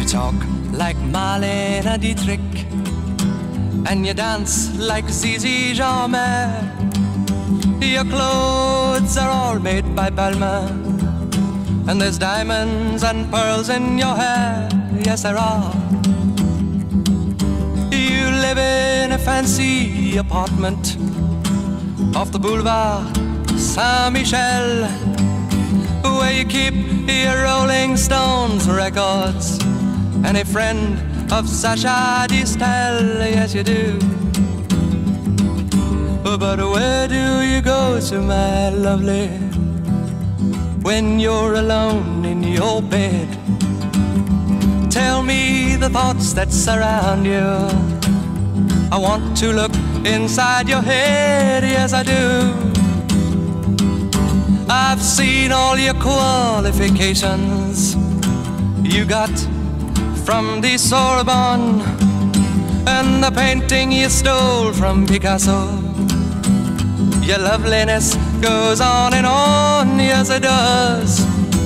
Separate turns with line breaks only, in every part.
talk like Marlene Dietrich, and you dance like Zizi Jeanmaire. Your clothes are all made by Balmain, and there's diamonds and pearls in your hair. Yes, there are. You live in a fancy apartment off the Boulevard Saint-Michel, where you keep your Rolling Stones records and a friend of Sacha Distel. Yes, you do. But where do you go to, my lovely, when you're alone in your bed? Tell me the thoughts that surround you. I want to look inside your head. Yes, I do. I've seen all your qualifications you got from the Sorbonne, and the painting you stole from Picasso. Your loveliness goes on and on, yes it does.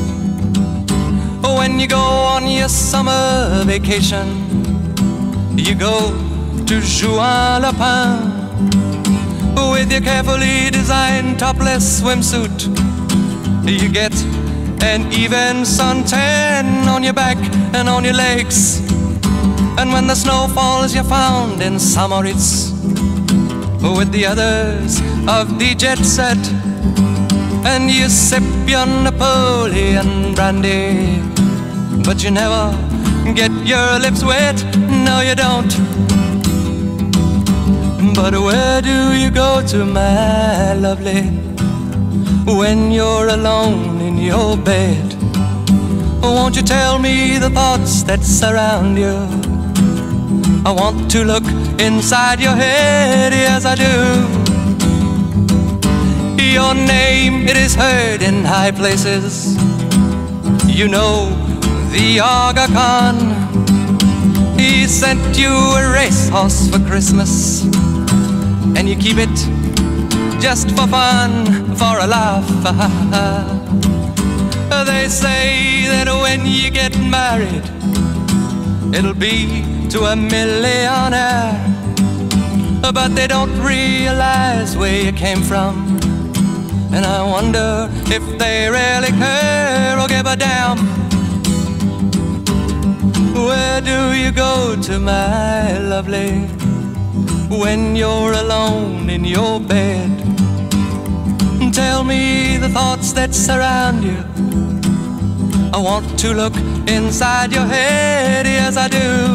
When you go on your summer vacation, you go to Juan-les-Pins with your carefully designed topless swimsuit. You get an even suntan on your back and on your legs, and when the snow falls you're found in Samoritz with the others of the jet set, and you sip your Napoleon brandy, but you never get your lips wet. No, you don't. But where do you go to, my lovely, when you're alone in your bed? Won't you tell me the thoughts that surround you? I want to look inside your head, yes I do. Your name, it is heard in high places. You know the Aga Khan. He sent you a racehorse for Christmas, and you keep it just for fun, for a laugh. They say that when you get married, it'll be to a millionaire, but they don't realize where you came from, and I wonder if they really care or give a damn. Where do you go to, my lovely, when you're alone in your bed? Tell me the thoughts that surround you. I want to look inside your head, yes I do.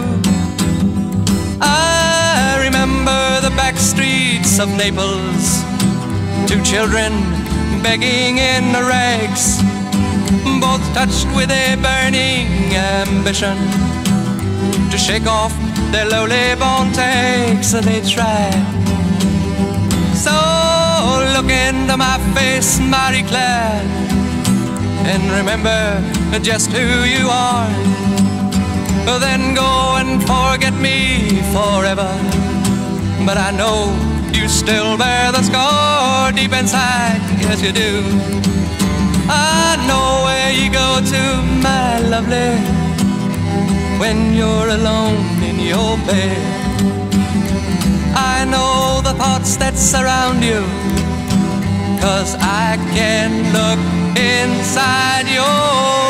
I remember the back streets of Naples, two children begging in the rags, both touched with a burning ambition to shake off their lowly born takes. They tried. So look into my face, Marie-Claire, and remember just who you are. Then go and forget me forever, but I know you still bear the scar deep inside. Yes you do. I know where you go to, my lovely, when you're alone in your bed. I know the thoughts that surround you, 'cause I can look inside your